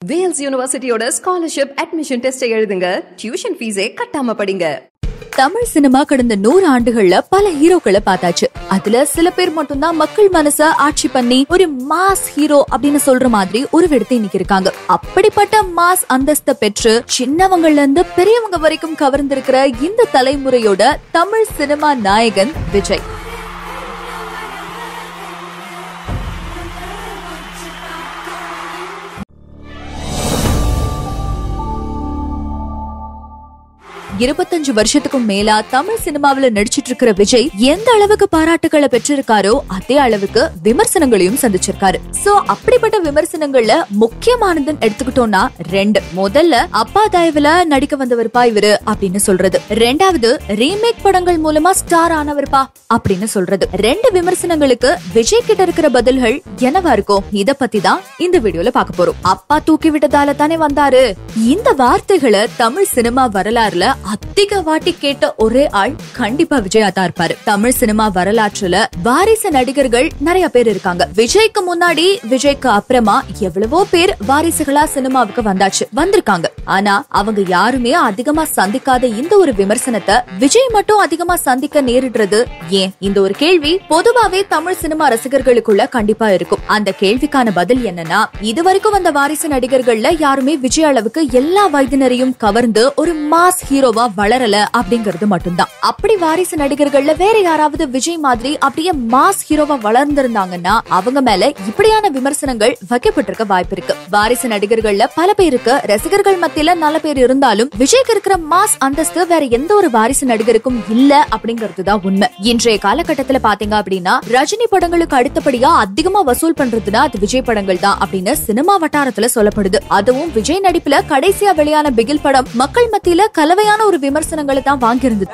Wales யூனிவர்சிட்டியோட scholarship admission test எழுதுங்க. Tuition ஃபீஸே கட்டாம படிங்க. தமிழ் சினிமா கடந்த 100 ஆண்டுகள்ல பல ஹீரோக்களை பார்த்தாச்சு. அதுல சில பேர் மட்டும்தான் மக்கள் மனச ஆட்சி பண்ணி ஒரு மாஸ் ஹீரோ அப்படின்னு சொல்ற மாதிரி ஒரு விடத்தை இன்னைக்கு இருக்காங்க. அப்படிப்பட்ட மாஸ் அந்தஸ்தை பெற்று சின்னவங்கள்ல இருந்து பெரியவங்க வரைக்கும் கவர்ந்திருக்கிற இந்த தலைமுறையோட தமிழ் சினிமா நாயகன் விஜய். இருபத்தஞ்சு வருஷத்துக்கும் மேலா தமிழ் சினிமாவில நடிச்சிட்டு இருக்கிற விஜய் எந்த அளவுக்கு பாராட்டுகளை பெற்றிருக்காரோ அதே அளவுக்கு விமர்சனங்களையும் சந்திச்சிருக்காரு. சோ அப்படிப்பட்ட விமர்சனங்கள்ல முக்கியமானதுன்னு எடுத்துக்கிட்டோம்னா 2. முதல்ல அப்பா தயவுல நடிக்க வந்தவர்பா இவரு அப்படின்னு சொல்றது. 2வது ரீமேக் படங்கள் மூலமா ஸ்டார் ஆனவர்பா அப்படின்னு சொல்றது. 2 விமர்சனங்களுக்கு விஜய் கிட்ட இருக்கிற பதில்கள் என்னவா இருக்கும்? இத பத்தி தான் இந்த வீடியோல பார்க்க போறோம். அப்பா தூக்கி விட்டதால தானே வந்தாரு. இந்த வார்த்தைகளை தமிழ் சினிமா வரலாறுல அதிக வாட்டி கேட்ட ஒரே ஆள் கண்டிப்பா விஜயா தான் இருப்பாரு. தமிழ் சினிமா வரலாற்றுல வாரிசு நடிகர்கள் நிறைய பேர் இருக்காங்க. விஜய்க்கு முன்னாடி விஜய்க்கு அப்புறமா எவ்வளவோ பேர் வாரிசுகளா சினிமாவுக்கு வந்திருக்காங்க. ஆனா அவங்க யாருமே அதிகமா சந்திக்காத இந்த ஒரு விமர்சனத்தை விஜய் மட்டும் அதிகமா சந்திக்க நேரிடுறது ஏன்? இந்த ஒரு கேள்வி பொதுவாவே தமிழ் சினிமா ரசிகர்களுக்குள்ள கண்டிப்பா இருக்கும். அந்த கேள்விக்கான பதில் என்னன்னா, இதுவரைக்கும் வந்த வாரிசு நடிகர்கள்ல யாருமே விஜய் அளவுக்கு எல்லா வயதினரையும் கவர்ந்து ஒரு மாஸ் ஹீரோவா வளரல அப்படிங்கிறது மட்டும்தான். அப்படி வாரிசு நடிகர்கள்ல வேற யாராவது விஜய் மாதிரி அப்படியே மாஸ் ஹீரோவா வளர்ந்திருந்தாங்கன்னா அவங்க மேல இப்படியான விமர்சனங்கள் வைக்கப்பட்டிருக்க வாய்ப்பு இருக்கு. வாரிசு நடிகர்கள்ல பல பேருக்கு ரசிகர்கள் மத்தியில நல்ல பேர் இருந்தாலும் விஜய்க்கு இருக்கிற மாஸ் அந்தஸ்து வேற எந்த ஒரு வாரிசு நடிகருக்கும் இல்ல அப்படிங்கறதுதான் உண்மை. இன்றைய காலகட்டத்துல பாத்தீங்க அப்படின்னா ரஜினி படங்களுக்கு அடுத்தபடியா அதிகமா வசூல் பண்றதுன்னா அது விஜய் படங்கள் தான் அப்படின்னு சினிமா வட்டாரத்துல சொல்லப்படுது. அதுவும் விஜய் நடிப்புல கடைசியா வெளியான பிகில் படம் மக்கள் மத்தியில கலவையான ஒரு விமர்சனங்களை தான் வாங்கி இருந்தது.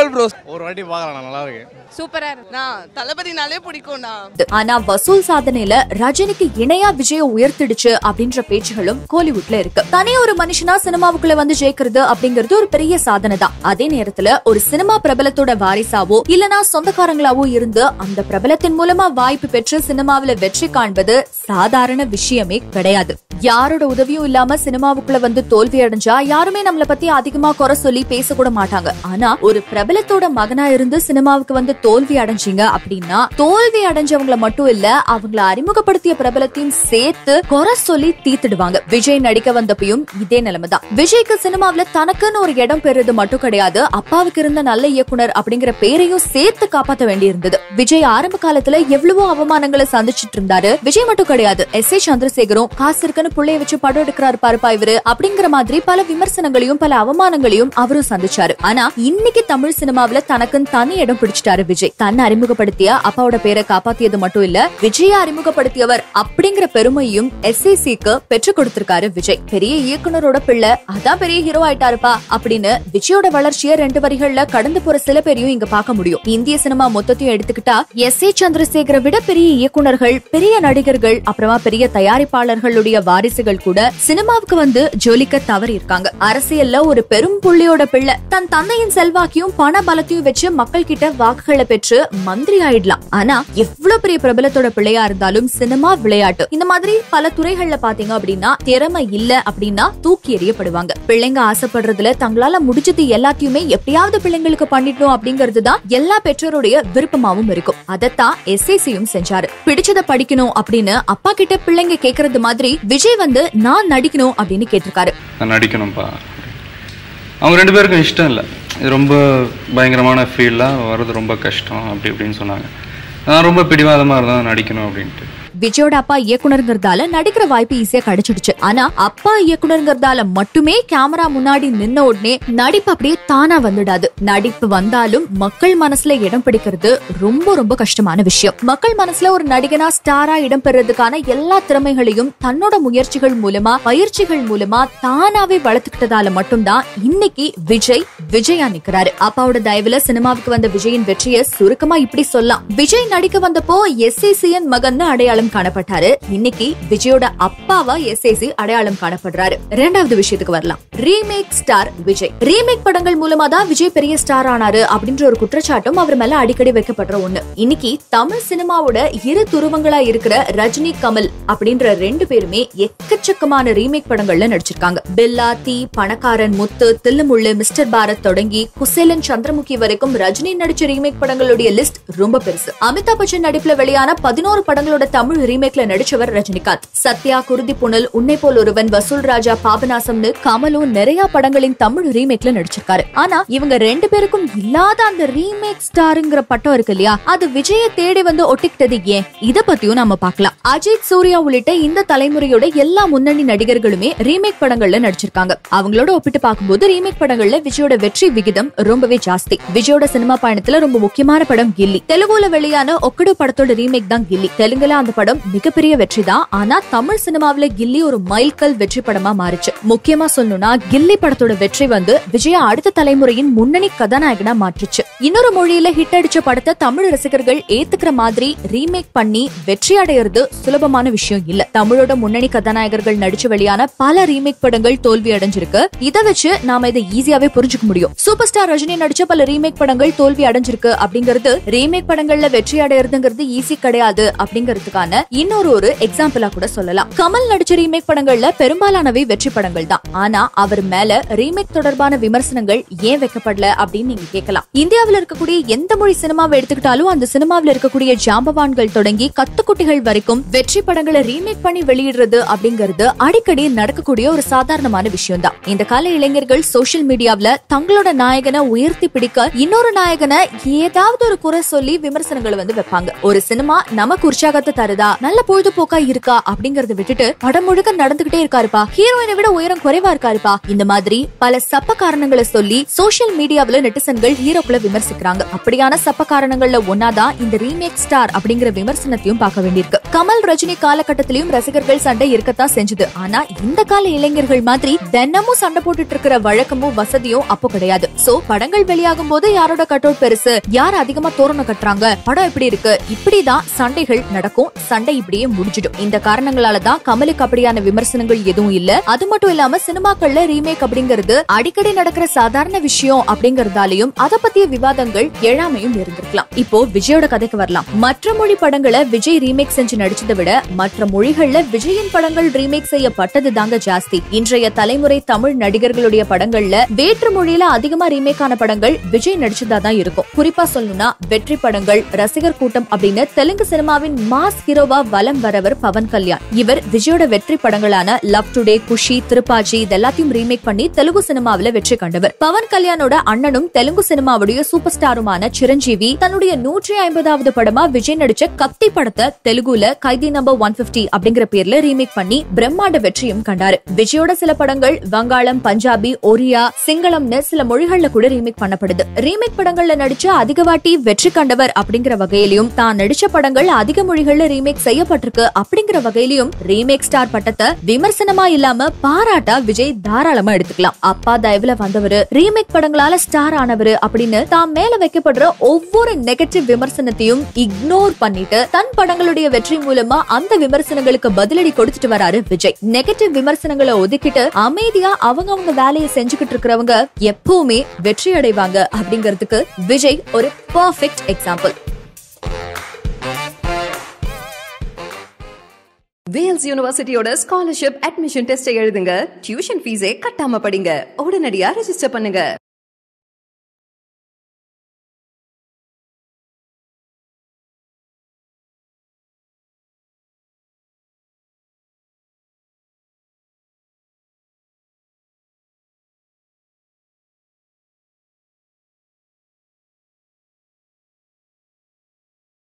ஒரு வாட்டி பார்க்கலாம், நல்லா இருக்கு, சூப்பரா இருக்கு. நான் தளபதினாலே பிடிக்கும்னா. ஆனா வசூல் சாதனையில ரஜினிக்கு இணையா விஜய உயர்த்திடுச்சு அப்படின்ற பேச்சுகளும் கோலிவுட்ல இருக்கு. தனி ஒரு மனுஷனா சினிமாவுக்குள்ள வந்து ஜெயிக்கிறது அப்படிங்கிறது ஒரு பெரிய சாதனை தான். அதே நேரத்துல ஒரு சினிமா பிரபலத்தோட வாரிசாவோ இல்லனா சொந்தக்காரங்களாவோ இருந்து அந்த பிரபலத்தின் மூலமா வாய்ப்பு பெற்று சினிமாவில வெற்றி காண்பது சாதாரண விஷயமே கிடையாது. யாரோட உதவியும் இல்லாம சினிமாவுக்குள்ள வந்து தோல்வி அடைஞ்சா யாருமே நம்மள பத்தி அதிகமா குறை சொல்லி பேசக்கூட மாட்டாங்க. ஆனா ஒரு பிரபலத்தோட மகனா இருந்து சினிமாவுக்கு வந்து தோல்வி அடைஞ்சீங்க அப்படின்னா தோல்வி அடைஞ்சவங்கள மட்டும் இல்ல அவங்கள அறிமுகப்படுத்திய பிரபலத்தையும் சேர்த்து குறை சொல்லி தீத்துடுவாங்க. விஜய் நடிக்க வந்தப்பையும் இதே நிலைமைதான். விஜய்க்கு சினிமாவில தனக்குன்னு ஒரு இடம் பெறுறது மட்டும் கிடையாது, அப்பாவுக்கு இருந்த நல்ல இயக்குனர் அப்படிங்கிற பேரையும் சேர்த்து காப்பாற்ற வேண்டி இருந்தது. விஜய் ஆரம்ப காலத்துல எவ்வளவோ அவமானங்களை சந்திச்சிட்டு இருந்தாரு. விஜய் மட்டும் கிடையாது, எஸ். ஏ. சந்திரசேகரும் காசு இருக்குன்னு புள்ளைய வச்சு படம் எடுக்கிறாரு பாருப்பா இவரு அப்படிங்கிற மாதிரி பல விமர்சனங்களையும் பல அவமானங்களையும் அவரும் சந்திச்சாரு. ஆனா இன்னைக்கு தமிழ் சினிமாவில தனக்குன்னு தனி இடம் பிடிச்சிட்டாரு விஜய். தன்னை அறிமுகப்படுத்திய அப்பாவோட பேரை காப்பாத்தியது மட்டும் இல்ல, விஜய அறிமுகப்படுத்தியவர் அப்படிங்கிற பெருமையும் SAC-க்கு பெற்று கொடுத்திருக்காரு விஜய். பெரிய இயக்குனரோட பிள்ளை, அதான் பெரிய ஹீரோ ஆயிட்டாருப்பா அப்படின்னு விஜயோட வளர்ச்சியை 2 வரிகள்ல கடந்து போற சில பேரையும் இங்க பார்க்க முடியும். இந்திய சினிமா மொத்தத்தையும் எடுத்துக்கிட்டா எஸ். ஏ. சந்திரசேகரை விட பெரிய இயக்குனர்கள், பெரிய நடிகர்கள், அப்புறமா பெரிய தயாரிப்பாளர்களுடைய வாரிசுகள் கூட சினிமாவுக்கு வந்து ஜொலிக்க தவறி இருக்காங்க. அரசியல்ல ஒரு பெரும் புள்ளியோட பிள்ளை தன் தந்தையின் செல்வாக்கையும் பண பலத்தையும் வச்சு மக்கள் கிட்ட வாக்குகளை பெற்று மந்திரி ஆயிடலாம். ஆனா எவ்வளவு பெரிய பிரபலத்தோட பிள்ளையா இருந்தாலும் சினிமா, விளையாட்டு இந்த மாதிரி பல துறைகள்ல பாத்தீங்க அப்படின்னா திறமை இல்ல அப்படின்னா தூக்கி எறியப்படுவாங்க. பிள்ளைங்க ஆசைப்படுறதுல தங்களால முடிஞ்சது எல்லாத்தையுமே எப்படியாவது பிள்ளைங்களுக்கு பண்ணிட்டோம் அப்படிங்கிறது தான் எல்லா பெற்றோருடைய விருப்பமாவும் இருக்கும். அதத்தான் SAC-யும் செஞ்சாரு. பிடிச்சத படிக்கணும் அப்படின்னு அப்பா கிட்ட பிள்ளைங்க கேக்குறது மாதிரி விஜய் வந்து நான் நடிக்கணும் அப்படின்னு கேட்டிருக்காரு. நடிக்கணும்பா, அவங்க 2 பேருக்கும் இஷ்டம் இல்லை, இது ரொம்ப பயங்கரமான ஃபீல்டாக வர்றது ரொம்ப கஷ்டம் அப்படி இப்படின்னு சொன்னாங்க. நான் ரொம்ப பிடிவாதமாக இருந்தால் நடிக்கணும் அப்படின்ட்டு. விஜயோட அப்பா இயக்குனருங்கிறதால நடிக்கிற வாய்ப்பு ஈஸியா கிடைச்சிடுச்சு. ஆனா அப்பா இயக்குனருங்கிறதால மட்டுமே கேமரா முன்னாடி நின்ன உடனே நடிப்பு அப்படியே தானா வந்துடாது. நடிப்பு வந்தாலும் மக்கள் மனசுல இடம் பிடிக்கிறது ரொம்ப ரொம்ப கஷ்டமான விஷயம். மக்கள் மனசுல ஒரு நடிகனா ஸ்டாரா இடம் பெறதுக்கான எல்லா திறமைகளையும் தன்னோட முயற்சிகள் மூலமா, பயிற்சிகள் மூலமா தானாவே வளர்த்துக்கிட்டதால மட்டும்தான் இன்னைக்கு விஜய் விஜயா நிக்கிறாரு. அப்பாவோட தயவுல சினிமாவுக்கு வந்த விஜயின் வெற்றியை சுருக்கமா இப்படி சொல்லலாம். விஜய் நடிக்க வந்தப்போ SAC-யின் மகன் அடையாளம் அடையாளம் காணப்பட்டாரு. இன்னைக்கு விஜயோட அப்பாவா எஸ்ஏசி அடையாளம் காணப்படுறாரு. இரண்டாவது விஷயத்துக்கு வரலாம். Remake star Vijay. ரீமேக் படங்கள் மூலமா தான் விஜய் பெரிய ஸ்டார் ஆனாரு அப்படின்ற ஒரு குற்றச்சாட்டும் அவர் மேல அடிக்கடி வைக்கப்படுற ஒண்ணு. இன்னைக்கு தமிழ் சினிமாவோட இரு துருவங்களா இருக்கிற ரஜினி, கமல் அப்படின்ற ரெண்டு பேருமே எக்கச்சக்கமான ரீமேக் படங்கள்ல நடிச்சிருக்காங்க. பில்லா, தீ, பணக்காரன், முத்து, தில்லுமுள்ளு, மிஸ்டர் பாரத் தொடங்கி குசேலன், சந்திரமுகி வரைக்கும் ரஜினி நடிச்ச ரீமேக் படங்களுடைய லிஸ்ட் ரொம்ப பெருசு. அமிதாப் பச்சன் நடிப்புல வெளியான 11 படங்களோட தமிழ் ரீமேக்ல நடிச்சவர் ரஜினிகாந்த். சத்யா, குருதி புனல், உன்னை போல் ஒருவன், வசூல் ராஜா, பாபநாசம்னு கமலும் நிறைய படங்களின் தமிழ் ரீமேக்ல நடிச்சிருக்காரு. ஆனா இவங்க ரெண்டு பேருக்கும் இல்லாத அந்த ரீமேக் ஸ்டார்ங்கிற பட்டம் இருக்கு இல்லையா, அது விஜய தேடி வந்து ஒட்டிக்கிட்டது ஏன்? இத பத்தியும் நாம பார்க்கலாம். அஜித், சூர்யா உள்ளிட்ட இந்த தலைமுறையோட எல்லா முன்னணி நடிகர்களுமே ரீமேக் படங்கள்ல நடிச்சிருக்காங்க. அவங்களோட ஒப்பிட்டு பார்க்கும்போது ரீமேக் படங்கள்ல விஜயோட வெற்றி விகிதம் ரொம்பவே ஜாஸ்தி. விஜயோட சினிமா பயணத்துல ரொம்ப முக்கியமான படம் கில்லி. தெலுங்குல வெளியான ஒக்கடு படத்தோட ரீமேக் தான் கில்லி. தெலுங்குல அந்த படம் மிகப்பெரிய வெற்றி தான். ஆனா தமிழ் சினிமாவில கில்லி ஒரு மைல்கல் வெற்றி படமா மாறிச்சு. முக்கியமா சொல்லணும்னா கில்லி படத்தோட வெற்றி வந்து விஜய அடுத்த தலைமுறையின் முன்னணி கதாநாயகனா மாற்றுச்சு. இன்னொரு மொழியில ஹிட் அடிச்ச படத்தை தமிழ் ரசிகர்கள் ஏத்துக்கிற மாதிரி ரீமேக் பண்ணி வெற்றி அடையிறது சுலபமான விஷயம் இல்ல. தமிழோட முன்னணி கதாநாயகர்கள் நடிச்சு வெளியான பல ரீமேக் படங்கள் தோல்வி அடைஞ்சிருக்கு. இதை வச்சு நாம இதை ஈஸியாவே புரிஞ்சுக்க முடியும். சூப்பர் ஸ்டார் ரஜினி நடிச்ச பல ரீமேக் படங்கள் தோல்வி அடைஞ்சிருக்கு அப்படிங்கிறது ரீமேக் படங்கள்ல வெற்றி அடையிறதுங்கிறது ஈஸி கிடையாது அப்படிங்கிறதுக்கான இன்னொரு எக்ஸாம்பிளா கூட சொல்லலாம். கமல் நடிச்ச ரீமேக் படங்கள்ல பெரும்பாலானவை வெற்றி படங்கள் தான். ஆனா அவர் மேல ரீமேக் தொடர்பான விமர்சனங்கள் ஏன் வைக்கப்படல அப்படின்னு நீங்க கேட்கலாம். இந்தியாவில் இருக்கக்கூடிய எந்த மொழி சினிமாவை எடுத்துக்கிட்டாலும் அந்த சினிமாவில் இருக்கக்கூடிய ஜாம்பவான்கள் தொடங்கி கத்துக்குட்டிகள் வரைக்கும் வெற்றி படங்களை ரீமேக் பண்ணி வெளியிடுறது அப்படிங்கிறது அடிக்கடி நடக்கக்கூடிய ஒரு சாதாரணமான விஷயம் தான். இந்த கால இளைஞர்கள் சோசியல் மீடியாவில தங்களோட நாயகனை உயர்த்தி பிடிக்க இன்னொரு நாயகனை ஏதாவது ஒரு குறை சொல்லி விமர்சனங்களை வந்து வைப்பாங்க. ஒரு சினிமா நமக்கு உற்சாகத்தை தருதா, நல்ல பொழுதுபோக்கா இருக்கா அப்படிங்கறத விட்டுட்டு படம் முழுக்க நடந்துகிட்டே இருக்காருப்பா, ஹீரோயினை விட உயரம் குறைவா இருக்காருப்பா, இந்த மாதிரி பல சப்ப காரணங்களை சொல்லி சோசியல் மீடியாவில நெட்டிசன்கள் ஹீரோக்களை விமர்சிக்கிறாங்க. அப்படியான சப்ப காரணங்கள்ல ஒன்னாதான் இந்த ரீமேக் ஸ்டார் அப்படிங்கிற விமர்சனத்தையும் பார்க்க வேண்டியிருக்கு. கமல், ரஜினி காலகட்டத்திலையும் ரசிகர்கள் சண்டை இருக்கத்தான் செஞ்சது. ஆனா இந்த கால இளைஞர்கள் மாதிரி தினமும் சண்டை போட்டுட்டு இருக்கிற வழக்கமும் வசதியும் அப்போ கிடையாது. சோ படங்கள் வெளியாகும் போது யாரோட கட் அவுட் பெருசு, யார் அதிகமா தோரணம் கட்டுறாங்க, படம் எப்படி இருக்கு, இப்படிதான் சண்டைகள் நடக்கும். சண்டை இப்படியே முடிஞ்சிடும். இந்த காரணங்களாலதான் கமலுக்கு அப்படியான விமர்சனங்கள் எதுவும் இல்ல. அது மட்டும் இல்லாம சினிமாக்கள்ல ரீமேக் அப்படிங்கிறது அடிக்கடி நடக்கிற சாதாரண விஷயம் அப்படிங்கறதாலையும் அத பத்திய விவாதங்கள் எழாமையும் இருந்திருக்கலாம். இப்போ விஜயோட கதைக்கு வரலாம். மற்ற மொழி படங்களை விஜய் ரீமேக் செஞ்சு நடிச்சதை விட மற்ற மொழிகள்ல விஜயின் படங்கள் ரீமேக் செய்யப்பட்டது தாங்க ஜாஸ்தி. இன்றைய தலைமுறை தமிழ் நடிகர்களுடைய படங்கள்ல வேற்று மொழியில அதிகமா ரீமேக் ஆன படங்கள் விஜய் நடிச்சதா தான் இருக்கும். குறிப்பா சொல்லணும்னா வெற்றி படங்கள், ரசிகர் கூட்டம் அப்படின்னு தெலுங்கு சினிமாவின் மாஸ் ஹீரோவா வலம் வரவர் பவன் கல்யாண். இவர் விஜயோட வெற்றி படங்களான லவ் டுடே, குஷி, திருப்பாச்சி இதெல்லாத்தையும் ரீமேக் பண்ணி தெலுங்கு சினிமாவில வெற்றி கண்டவர். பவன் கல்யாணோட அண்ணனும் தெலுங்கு சினிமாவுடைய சூப்பர் ஸ்டாருமான சிரஞ்சீவி தன்னுடைய 150வது படமா விஜய் நடிச்ச கத்தி படத்தை தெலுங்குல கைதி நம்பர் 150 அப்படிங்கிற பேர்ல ரீமேக் பண்ணி பிரம்மாண்ட வெற்றியும் கண்டாரு. விஜயோட சில படங்கள் வங்காளம், பஞ்சாபி, ஒரியா, சிங்களம்னு சில மொழிகள்ல கூட ரீமேக் பண்ணப்படுது. ரீமேக் படங்கள்ல நடிச்ச அதிக வாட்டி வெற்றி கண்டவர் அப்படிங்கிற வகையிலும் தான் நடிச்ச படங்கள் அதிக மொழிகள்ல ரீமேக் செய்யப்பட்டிருக்கு அப்படிங்கிற வகையிலும் ரீமேக் ஸ்டார் பட்டத்தை விமர்சனமா இல்லாம பாராட்டா விஜய் தாராளமா எடுத்துக்கலாம். அப்பா தயவுல வந்தவரு, ரீமேக் படங்களால ஸ்டார் ஆனவரு அப்படின்னு தான் மேல வைக்கப்படுற ஒவ்வொரு நெகட்டிவ் விமர்சனத்தையும் இக்னோர் பண்ணிட்டு தன் படங்களுடைய வெற்றி மூலமா அந்த விமர்சனங்களுக்கு பதிலடி கொடுத்துட்டு வராரு விஜய். நெகட்டிவ் விமர்சனங்களை ஒதுக்கிட்டு அமைதியா அவங்க வேலையை செஞ்சுக்கிட்டு இருக்கிறவங்க எப்பவுமே வெற்றி அடைவாங்க அப்படிங்கிறதுக்கு விஜய் ஒரு பெர்ஃபெக்ட் எக்ஸாம்பிள். வேல்ஸ் யூனிவர்சிட்டியோட ஸ்காலர்ஷிப் அட்மிஷன் டெஸ்ட் எழுதுங்க. டியூஷன் ஃபீஸே கட்டாம படிங்க. உடனடியா ரெஜிஸ்டர் பண்ணுங்க.